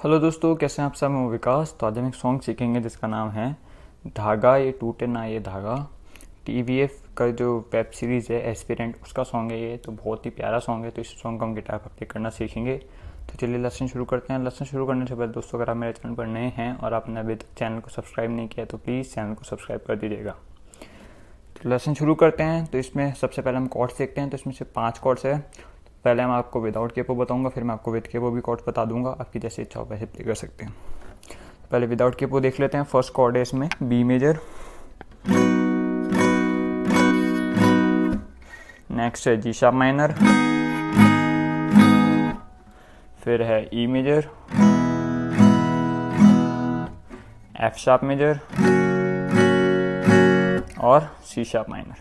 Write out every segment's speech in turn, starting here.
Hello दोस्तों, कैसे हैं आप सब। मैं विकास। तो आज हम एक सॉन्ग सीखेंगे जिसका नाम है धागा ये टूटे ना ये धागा। टीवीएफ का जो वेब सीरीज़ है एस्पिरेंट, उसका सॉन्ग है ये। तो बहुत ही प्यारा सॉन्ग है। तो इस सॉन्ग को हम गिटार पर प्ले करना सीखेंगे। तो चलिए लेसन शुरू करते हैं। लेसन शुरू करने से पहले दोस्तों, अगर आप मेरे चैनल पर नए हैं और आपने अभी तक चैनल को सब्सक्राइब नहीं किया तो प्लीज़ चैनल को सब्सक्राइब कर दीजिएगा। तो लेसन शुरू करते हैं। तो इसमें सबसे पहले हम कॉर्ड्स देखते हैं। तो इसमें से 5 कॉर्ड्स है। पहले मैं आपको विदाउट केपो बताऊंगा, फिर मैं आपको विद केपो भी कॉर्ड्स बता दूंगा। आपकी जैसे इच्छा हो वैसे प्ले कर सकते हैं। तो पहले विदाउट केपो देख लेते हैं। फर्स्ट कॉर्ड है इसमें बी मेजर, नेक्स्ट है जी शार्प माइनर, फिर है E major, F sharp major और सी शार्प माइनर।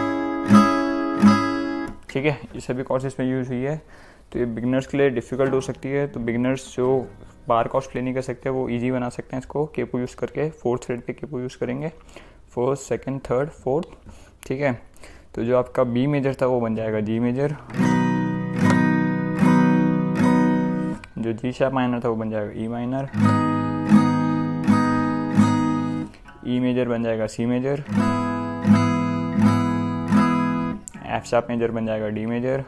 ठीक है, ये सभी कॉर्ड्स इसमें यूज हुई है। तो ये बिगिनर्स के लिए डिफ़िकल्ट हो सकती है। तो बिगिनर्स जो बार कॉर्ड्स प्ले नहीं कर सकते वो इजी बना सकते हैं इसको केपो यूज़ करके। 4th फ्रेट पे केपो यूज़ करेंगे, 1st, 2nd, 3rd, 4th। ठीक है, तो जो आपका बी मेजर था वो बन जाएगा जी मेजर, जो जी शार्प माइनर था वो बन जाएगा ई माइनर, ई मेजर बन जाएगा C major, F sharp major बन जाएगा डी मेजर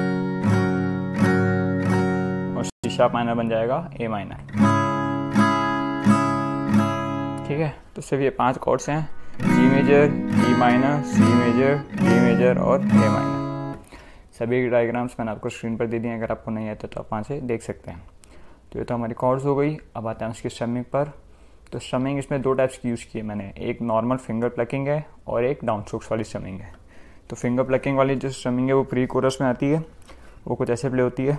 और सी शार्प माइनर बन जाएगा ए माइनर। ठीक है, तो सिर्फ ये 5 कॉर्ड्स हैं, G major, E minor, C major, D major और ए माइनर। सभी डायग्राम्स मैंने आपको स्क्रीन पर दे दिए, अगर आपको नहीं आता तो आप वहाँ से देख सकते हैं। तो ये तो हमारी कॉर्ड्स हो गई। अब आते हैं उसकी स्ट्रमिंग पर। तो स्ट्रमिंग इसमें 2 टाइप्स की यूज़ की है मैंने। एक नॉर्मल फिंगर प्लकिंग है और एक डाउन स्ट्रोक्स वाली स्ट्रमिंग है। तो फिंगर प्लकिंग वाली जो स्ट्रमिंग है वो प्री कोरस में आती है। वो कुछ ऐसे प्ले होती है।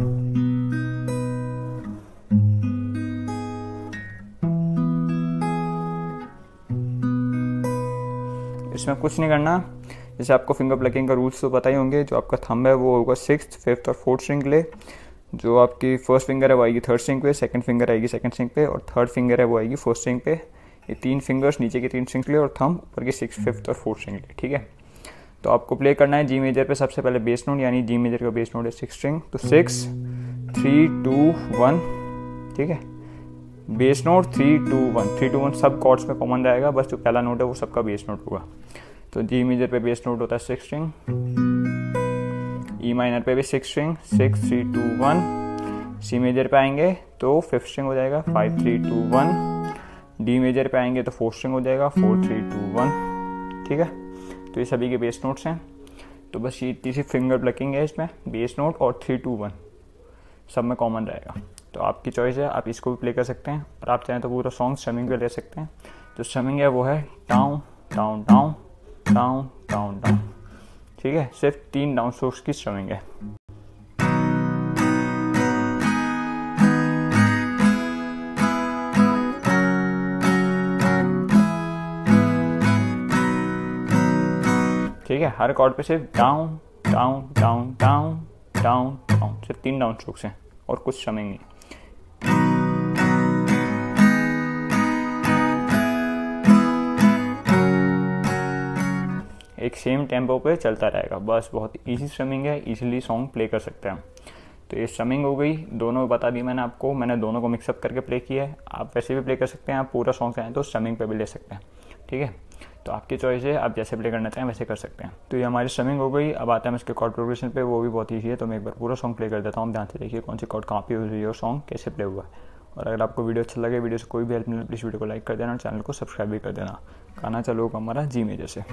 इसमें कुछ नहीं करना। जैसे आपको फिंगर प्लकिंग का रूल्स तो पता ही होंगे। जो आपका थंब है वो होगा 6th, 5th और 4th स्ट्रिंग के लिए। जो आपकी फर्स्ट फिंगर है वो आएगी 3rd स्ट्रिंग पे, सेकंड फिंगर आएगी 2nd स्ट्रिंग पे और 3rd फिंगर है वो आएगी 4th स्ट्रिंग पे। ये 3 फिंगर्स नीचे की 3 स्ट्रिंग के लिए और थंब ऊपर की 6th, 5th और 4th स्ट्रिंग के लिए। ठीक है, तो आपको प्ले करना है जी मेजर पे सबसे पहले बेस नोट, यानी जी मेजर का बेस नोट है 6 स्ट्रिंग। तो 6, 3, 2, 1। ठीक है, बेस नोट 3, 2, 1, 3, 2, 1 सब कॉर्ड्स में कॉमन रहेगा। बस जो पहला नोट है वो सबका बेस नोट होगा। तो जी मेजर पे बेस नोट होता है 6 स्ट्रिंग, ई माइनर पे भी 6 स्ट्रिंग, 6, 3, 2, 1। सी मेजर पे आएंगे तो 5th स्ट्रिंग हो जाएगा 5, 3, 2, 1। डी मेजर पे आएंगे तो 4th स्ट्रिंग हो जाएगा 4, 3, 2, 1। ठीक है, तो ये सभी के बेस नोट्स हैं। तो बस ये इतनी सी फिंगर प्लकिंग है इसमें, बेस नोट और 3, 2, 1 सब में कॉमन रहेगा। तो आपकी चॉइस है, आप इसको भी प्ले कर सकते हैं और आप चाहें तो पूरा सॉन्ग स्ट्रमिंग पे ले सकते हैं। तो स्ट्रमिंग है वो है down down down down down down. ठीक है, सिर्फ 3 डाउन स्ट्रोक्स की स्ट्रमिंग है। ठीक है, हर कॉर्ड पे सिर्फ down down down down down down, सिर्फ 3 डाउन स्ट्रोक्स हैं और कुछ स्ट्रमिंग नहीं। एक सेम टेम्पो पे चलता रहेगा। बस बहुत इजी स्ट्रमिंग है, इजीली सॉन्ग प्ले कर सकते हैं। तो ये स्ट्रमिंग हो गई, दोनों बता दी मैंने आपको। मैंने दोनों को मिक्सअप करके प्ले किया है। आप वैसे भी प्ले कर सकते हैं, आप पूरा सॉन्ग चाहें तो स्ट्रमिंग पे भी ले सकते हैं। ठीक है, तो आपकी चॉइस है, आप जैसे प्ले करना चाहें वैसे कर सकते हैं। तो ये हमारी स्ट्रमिंग हो गई। अब आते हैं इसके कॉर्ड प्रोग्रेशन पे, वो भी बहुत ईजी है। तो मैं एक बार पूरा सॉन्ग प्ले कर देता हूँ, ध्यान से देखिए कौन सी कॉर्ड कहाँ पे यूज हुई है और सॉन्ग कैसे प्ले हुआ है। और अगर आपको वीडियो अच्छा लगे, वीडियो से कोई भी हेल्प मिले, प्लीज़ वीडियो को लाइक कर देना और चैनल को सब्सक्राइब भी कर देना। गाना चालू होगा हमारा जी मेजर से।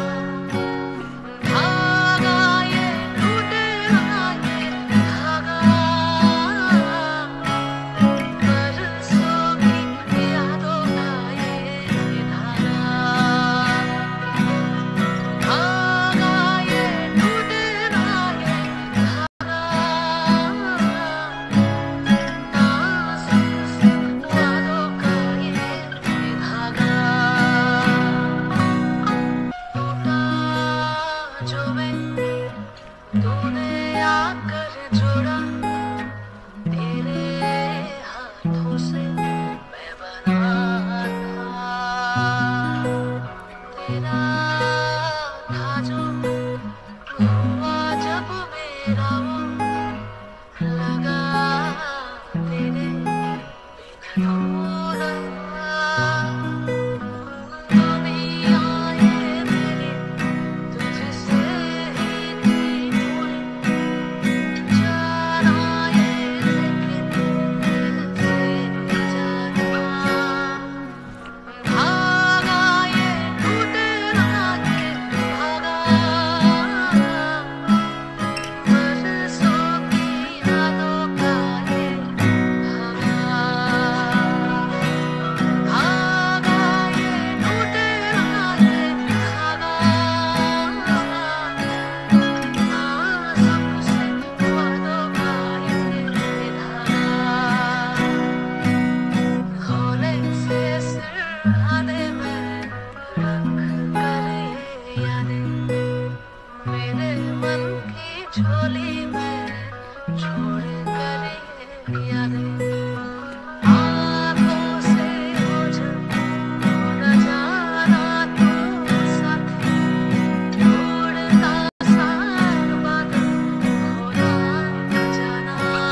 धागा ये टूटे ना ये धागा तेरा था जो हुआ जब मेरा वो लगा तेरे अधूरा दुनिया ये मेरी तुझसे ही थी जुड़ी जाना ये लेकिन दिल से जाना भागा ये टूटे ना के भागा बरसों की यादों का ये भागा ये टूटे ना के भागा सबसे वादों का ये धागा खोले से सिरहाने में रख कर ये यादें मेरे मन की झोली में छोड़ कर ये यादें आँखों से ओझल न जाना तू साथी उड़ता सा बादल होना न जाना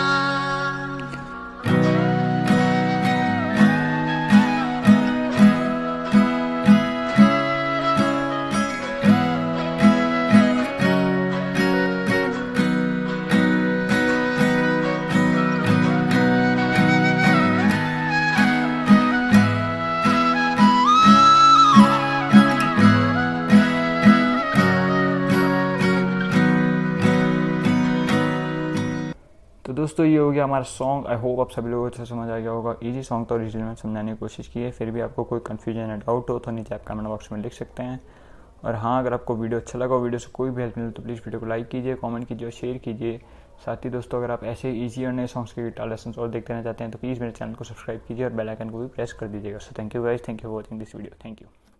तो दोस्तों ये हो गया हमारा सॉन्ग। आई होप आप सभी लोगों को अच्छा समझ आ गया होगा। इजी सॉन्ग तो ओरिजिनल में समझाने की कोशिश की है, फिर भी आपको कोई कन्फ्यूजन या डाउट हो तो नीचे आप कमेंट बॉक्स में लिख सकते हैं। और हाँ, अगर आपको वीडियो अच्छा लगा, वीडियो से कोई भी हेल्प मिले तो प्लीज़ वीडियो को लाइक कीजिए, कमेंट कीजिए और शेयर कीजिए। साथ ही दोस्तों, अगर आप ऐसे इजी और नए सॉन्ग्स के गिटार लेसन और देखते रहना चाहते हैं तो प्लीज़ मेरे चैनल को सब्सक्राइब कीजिए और बेल आइकन को भी प्रेस कर दीजिएगा। So thank you guys, thank you for watching this video, thank you.